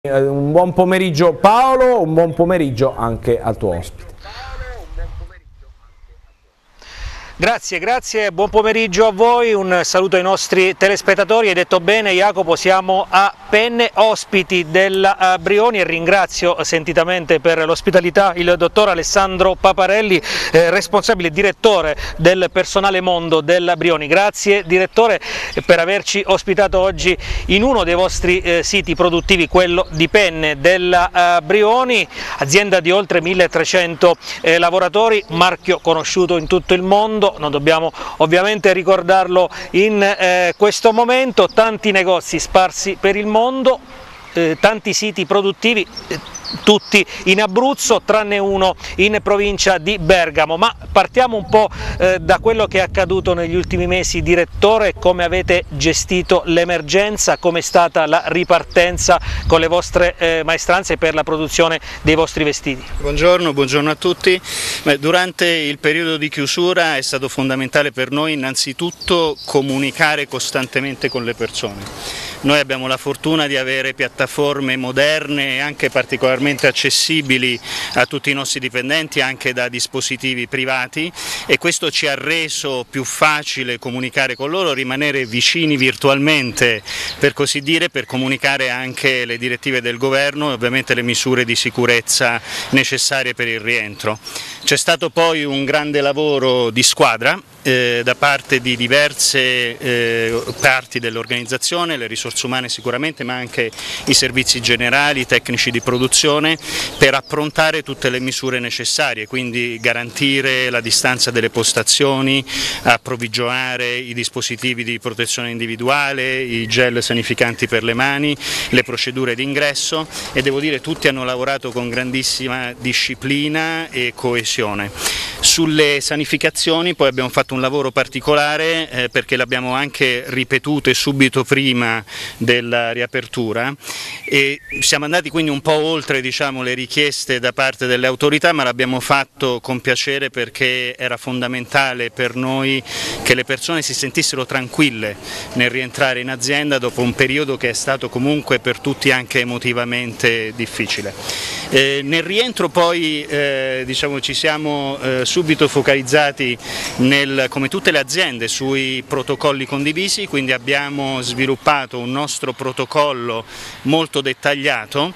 Un buon pomeriggio Paolo, un buon pomeriggio anche al tuo ospite. Grazie, buon pomeriggio a voi, un saluto ai nostri telespettatori. Hai detto bene Jacopo, siamo a Penne, ospiti della Brioni, e ringrazio sentitamente per l'ospitalità il dottor Alessandro Paparelli, responsabile direttore del personale mondo della Brioni. Grazie direttore per averci ospitato oggi in uno dei vostri siti produttivi, quello di Penne della Brioni, azienda di oltre 1300 lavoratori, marchio conosciuto in tutto il mondo. Non dobbiamo ovviamente ricordarlo in questo momento, tanti negozi sparsi per il mondo, tanti siti produttivi, tutti in Abruzzo tranne uno in provincia di Bergamo. Ma partiamo un po' da quello che è accaduto negli ultimi mesi, direttore. Come avete gestito l'emergenza, come è stata la ripartenza con le vostre maestranze per la produzione dei vostri vestiti? Buongiorno a tutti. Durante il periodo di chiusura è stato fondamentale per noi innanzitutto comunicare costantemente con le persone. Noi abbiamo la fortuna di avere piattaforme moderne e anche particolarmente accessibili a tutti i nostri dipendenti, anche da dispositivi privati, e questo ci ha reso più facile comunicare con loro, rimanere vicini virtualmente, per così dire, per comunicare anche le direttive del governo e ovviamente le misure di sicurezza necessarie per il rientro. C'è stato poi un grande lavoro di squadra da parte di diverse parti dell'organizzazione, le risorse umane sicuramente, ma anche i servizi generali, i tecnici di produzione, per approntare tutte le misure necessarie, quindi garantire la distanza delle postazioni, approvvigionare i dispositivi di protezione individuale, i gel sanificanti per le mani, le procedure di ingresso, e devo dire tutti hanno lavorato con grandissima disciplina e coesione. Sulle sanificazioni poi abbiamo fatto un lavoro particolare perché l'abbiamo anche ripetute subito prima della riapertura e siamo andati quindi un po' oltre, diciamo, le richieste da parte delle autorità, ma l'abbiamo fatto con piacere perché era fondamentale per noi che le persone si sentissero tranquille nel rientrare in azienda dopo un periodo che è stato comunque per tutti anche emotivamente difficile. Nel rientro poi diciamo, ci siamo subito focalizzati come tutte le aziende sui protocolli condivisi, quindi abbiamo sviluppato un nostro protocollo molto dettagliato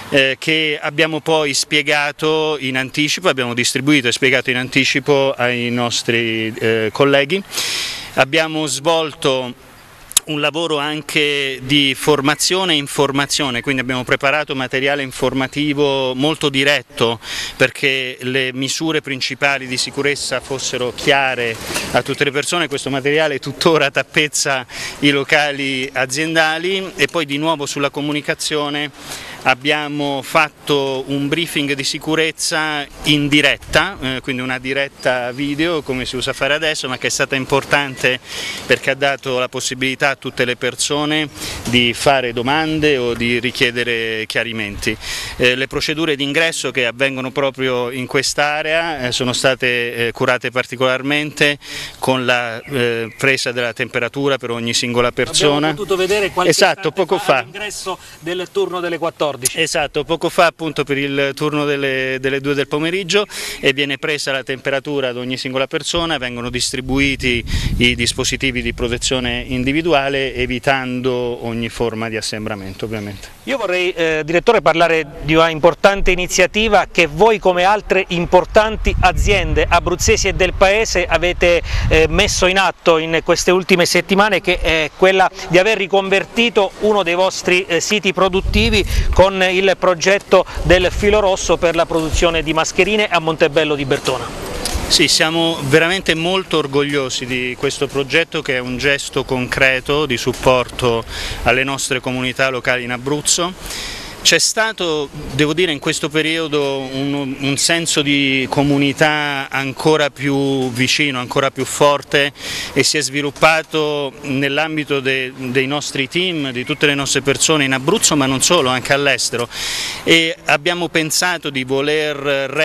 che abbiamo poi spiegato in anticipo, abbiamo distribuito e spiegato in anticipo ai nostri colleghi. Abbiamo svolto un lavoro anche di formazione e informazione, quindi abbiamo preparato materiale informativo molto diretto perché le misure principali di sicurezza fossero chiare a tutte le persone. Questo materiale tuttora tappezza i locali aziendali. E poi di nuovo sulla comunicazione abbiamo fatto un briefing di sicurezza in diretta, quindi una diretta video come si usa fare adesso, ma che è stata importante perché ha dato la possibilità a tutte le persone di fare domande o di richiedere chiarimenti. Le procedure di ingresso che avvengono proprio in quest'area sono state curate particolarmente con la presa della temperatura per ogni singola persona. Abbiamo potuto vedere qualche istante poco fa all'ingresso del turno delle 14. Esatto, poco fa appunto per il turno delle 2 del pomeriggio, e viene presa la temperatura ad ogni singola persona, vengono distribuiti i dispositivi di protezione individuale evitando ogni forma di assembramento ovviamente. Io vorrei, direttore, parlare di una importante iniziativa che voi come altre importanti aziende abruzzesi e del paese avete messo in atto in queste ultime settimane, che è quella di aver riconvertito uno dei vostri siti produttivi con il progetto del filo rosso per la produzione di mascherine a Montebello di Bertona. Sì, siamo veramente molto orgogliosi di questo progetto, che è un gesto concreto di supporto alle nostre comunità locali in Abruzzo. C'è stato, devo dire, in questo periodo un senso di comunità ancora più vicino, ancora più forte, e si è sviluppato nell'ambito dei nostri team, di tutte le nostre persone in Abruzzo, ma non solo, anche all'estero. E abbiamo pensato di voler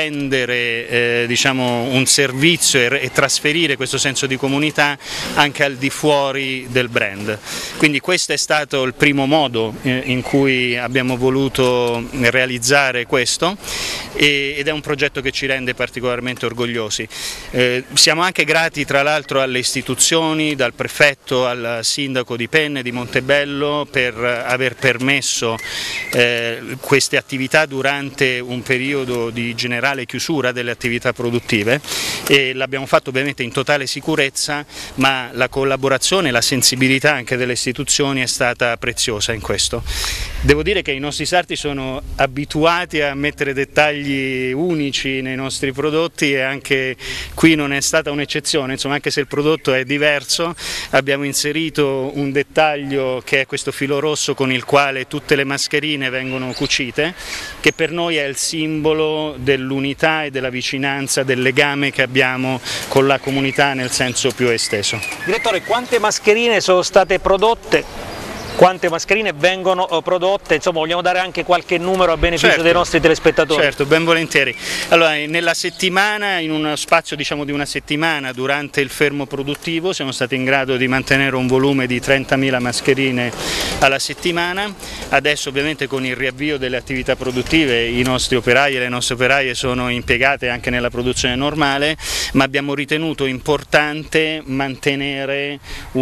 rendere diciamo, un servizio e trasferire questo senso di comunità anche al di fuori del brand. Quindi questo è stato il primo modo in cui abbiamo voluto potuto realizzare questo ed è un progetto che ci rende particolarmente orgogliosi. Siamo anche grati tra l'altro alle istituzioni, dal prefetto al sindaco di Penne, di Montebello, per aver permesso queste attività durante un periodo di generale chiusura delle attività produttive, e l'abbiamo fatto ovviamente in totale sicurezza, ma la collaborazione e la sensibilità anche delle istituzioni è stata preziosa in questo. Devo dire che i nostri sarti sono abituati a mettere dettagli unici nei nostri prodotti e anche qui non è stata un'eccezione, insomma, anche se il prodotto è diverso abbiamo inserito un dettaglio che è questo filo rosso con il quale tutte le mascherine vengono cucite, che per noi è il simbolo dell'unità e della vicinanza, del legame che abbiamo con la comunità nel senso più esteso. Direttore, quante mascherine sono state prodotte? Quante mascherine vengono prodotte? Insomma, vogliamo dare anche qualche numero a beneficio dei nostri telespettatori? Certo, ben volentieri. Allora, nella settimana, in uno spazio diciamo di una settimana, durante il fermo produttivo, siamo stati in grado di mantenere un volume di 30.000 mascherine alla settimana. Adesso ovviamente con il riavvio delle attività produttive i nostri operai e le nostre operaie sono impiegate anche nella produzione normale, ma abbiamo ritenuto importante mantenere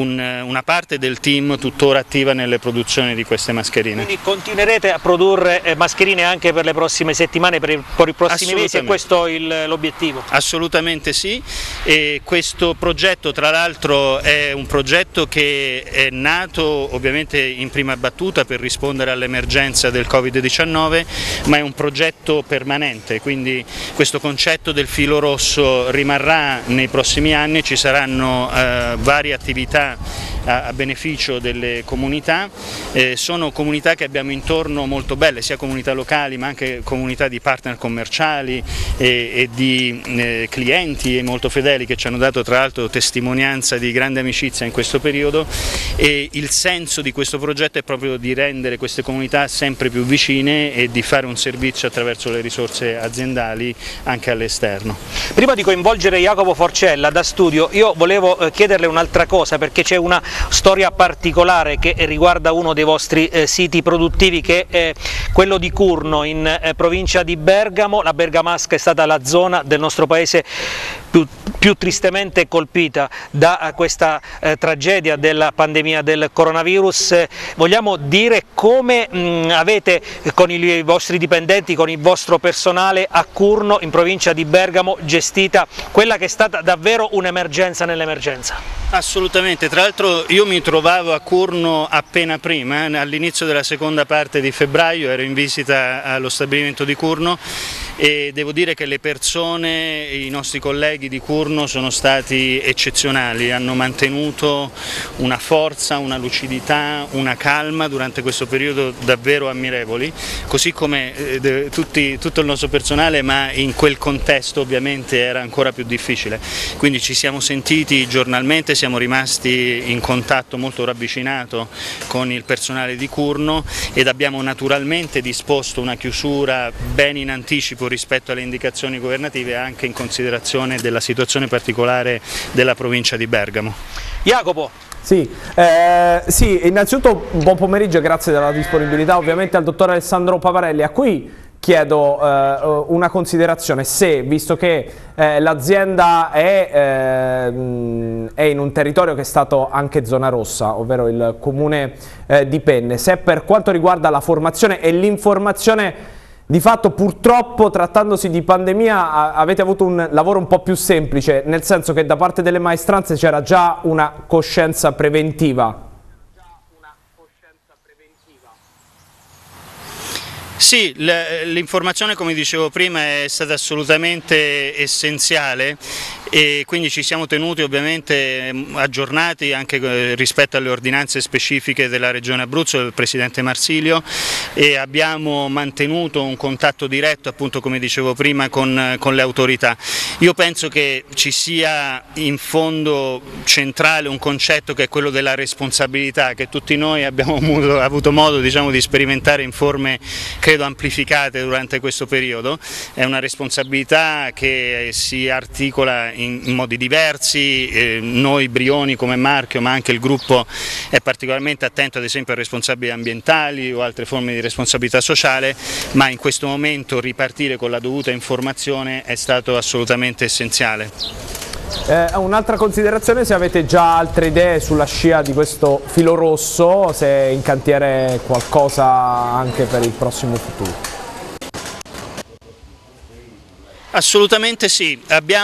una parte del team tuttora attiva nelle produzioni di queste mascherine. Quindi continuerete a produrre mascherine anche per le prossime settimane, per i prossimi mesi, e questo è l'obiettivo? Assolutamente sì, e questo progetto tra l'altro è un progetto che è nato ovviamente in prima battuta per rispondere all'emergenza del Covid-19, ma è un progetto permanente, quindi questo concetto del filo rosso rimarrà nei prossimi anni, ci saranno varie attività a beneficio delle comunità, sono comunità che abbiamo intorno molto belle, sia comunità locali ma anche comunità di partner commerciali e di clienti molto fedeli che ci hanno dato tra l'altro testimonianza di grande amicizia in questo periodo, e il senso di questo progetto è proprio di rendere queste comunità sempre più vicine e di fare un servizio attraverso le risorse aziendali anche all'esterno. Prima di coinvolgere Jacopo Forcella da studio, io volevo chiederle un'altra cosa, perché c'è una storia particolare che riguarda uno dei vostri siti produttivi, che è quello di Curno in provincia di Bergamo. La Bergamasca è stata la zona del nostro paese più tristemente colpita da questa tragedia della pandemia del coronavirus. Vogliamo dire come avete con i vostri dipendenti, con il vostro personale a Curno in provincia di Bergamo gestita quella che è stata davvero un'emergenza nell'emergenza? Assolutamente, tra l'altro io mi trovavo a Curno appena prima, all'inizio della seconda parte di febbraio ero in visita allo stabilimento di Curno e devo dire che le persone, i nostri colleghi di Curno sono stati eccezionali, hanno mantenuto una forza, una lucidità, una calma durante questo periodo davvero ammirevoli, così come tutto il nostro personale, ma in quel contesto ovviamente era ancora più difficile, quindi ci siamo sentiti giornalmente, siamo rimasti in contatto molto ravvicinato con il personale di Curno ed abbiamo naturalmente disposto una chiusura ben in anticipo rispetto alle indicazioni governative, anche in considerazione della situazione particolare della provincia di Bergamo. Jacopo. Sì, innanzitutto buon pomeriggio e grazie della disponibilità ovviamente al dottor Alessandro Pavarelli, a cui chiedo una considerazione: se, visto che l'azienda è in un territorio che è stato anche zona rossa, ovvero il comune di Penne, se per quanto riguarda la formazione e l'informazione, di fatto purtroppo trattandosi di pandemia avete avuto un lavoro un po' più semplice, nel senso che da parte delle maestranze c'era già una coscienza preventiva. Sì, l'informazione, come dicevo prima, è stata assolutamente essenziale e quindi ci siamo tenuti ovviamente aggiornati anche rispetto alle ordinanze specifiche della Regione Abruzzo del Presidente Marsilio, e abbiamo mantenuto un contatto diretto, appunto come dicevo prima, con le autorità. Io penso che ci sia in fondo centrale un concetto che è quello della responsabilità, che tutti noi abbiamo avuto modo, diciamo, di sperimentare in forme credo amplificate durante questo periodo. È una responsabilità che si articola in modi diversi, noi Brioni come marchio, ma anche il gruppo è particolarmente attento ad esempio a responsabili ambientali o altre forme di responsabilità sociale, ma in questo momento ripartire con la dovuta informazione è stato assolutamente essenziale. Un'altra considerazione, se avete già altre idee sulla scia di questo filo rosso, se è in cantiere qualcosa anche per il prossimo futuro. Assolutamente sì,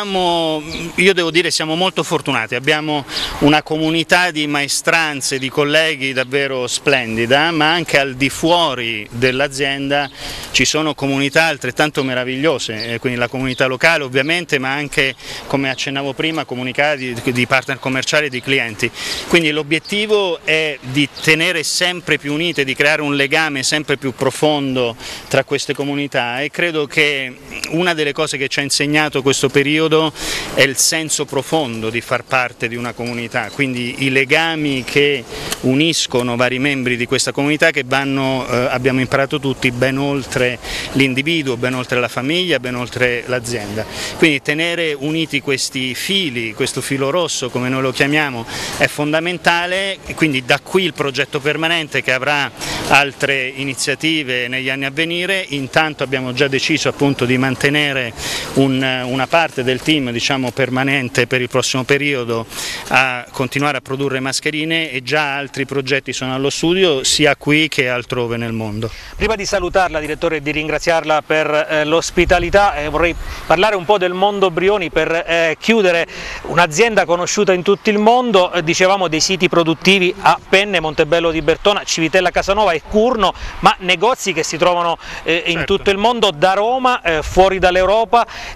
io devo dire siamo molto fortunati, abbiamo una comunità di maestranze, di colleghi davvero splendida, ma anche al di fuori dell'azienda ci sono comunità altrettanto meravigliose, quindi la comunità locale ovviamente, ma anche, come accennavo prima, comunità di partner commerciali e di clienti. Quindi l'obiettivo è di tenere sempre più unite, di creare un legame sempre più profondo tra queste comunità, e credo che una delle cose che ci ha insegnato questo periodo è il senso profondo di far parte di una comunità, quindi i legami che uniscono vari membri di questa comunità che vanno, abbiamo imparato tutti, ben oltre l'individuo, ben oltre la famiglia, ben oltre l'azienda. Quindi tenere uniti questi fili, questo filo rosso come noi lo chiamiamo, è fondamentale, quindi da qui il progetto permanente che avrà altre iniziative negli anni a venire. Intanto abbiamo già deciso appunto di mantenere una parte del team, diciamo, permanente per il prossimo periodo a continuare a produrre mascherine, e già altri progetti sono allo studio sia qui che altrove nel mondo. Prima di salutarla, direttore, e di ringraziarla per l'ospitalità, vorrei parlare un po' del mondo Brioni per chiudere. Un'azienda conosciuta in tutto il mondo, dicevamo dei siti produttivi a Penne, Montebello di Bertona, Civitella Casanova e Curno, ma negozi che si trovano in tutto il mondo, da Roma, fuori dall'Europa,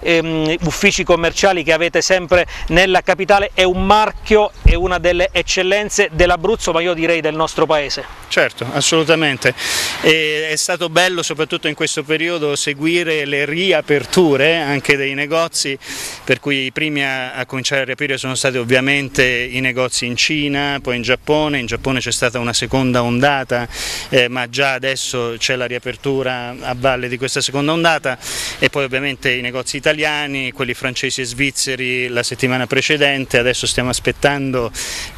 uffici commerciali che avete sempre nella capitale. È un marchio, è una delle eccellenze dell'Abruzzo, ma io direi del nostro paese. Certo, assolutamente. È stato bello soprattutto in questo periodo seguire le riaperture anche dei negozi, per cui i primi a cominciare a riaprire sono stati ovviamente i negozi in Cina, poi in Giappone c'è stata una seconda ondata, ma già adesso c'è la riapertura a valle di questa seconda ondata, e poi ovviamente i negozi italiani, quelli francesi e svizzeri la settimana precedente. Adesso stiamo aspettando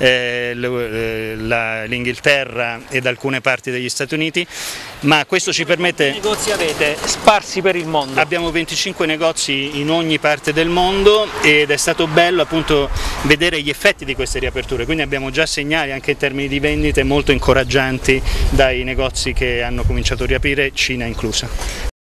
l'Inghilterra ed alcune parti degli Stati Uniti, ma questo ci permette... Quanti negozi avete sparsi per il mondo? Abbiamo 25 negozi in ogni parte del mondo, ed è stato bello appunto vedere gli effetti di queste riaperture, quindi abbiamo già segnali anche in termini di vendite molto incoraggianti dai negozi che hanno cominciato a riaprire, Cina inclusa.